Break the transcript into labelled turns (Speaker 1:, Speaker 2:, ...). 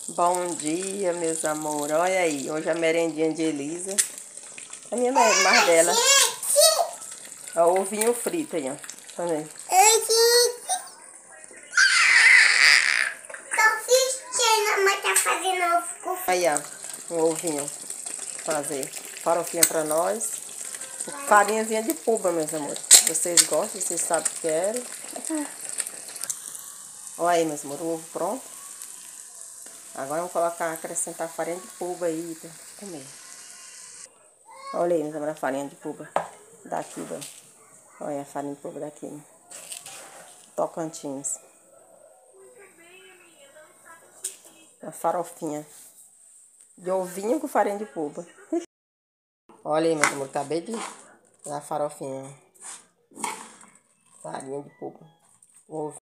Speaker 1: Bom dia, meus amores. Olha aí, hoje a merendinha de Elisa. A minha merenda, mais dela. Ó, o ovinho frito aí, ó. Olha aí. Aí, ó, um ovinho. Fazer farofinha pra nós. Farinhazinha de puba, meus amores. Vocês gostam, vocês sabem o que querem. Olha aí, meus amores, o ovo pronto. Agora vamos colocar, acrescentar farinha de puba aí pra comer. Olha aí, meus amores, a farinha de puba daqui, ó. Olha a farinha de puba daqui, né? Tocantins. A farofinha de ovinho com farinha de puba. Olha aí, meus amores, acabei de dar a farofinha. Farinha de puba. Ovo.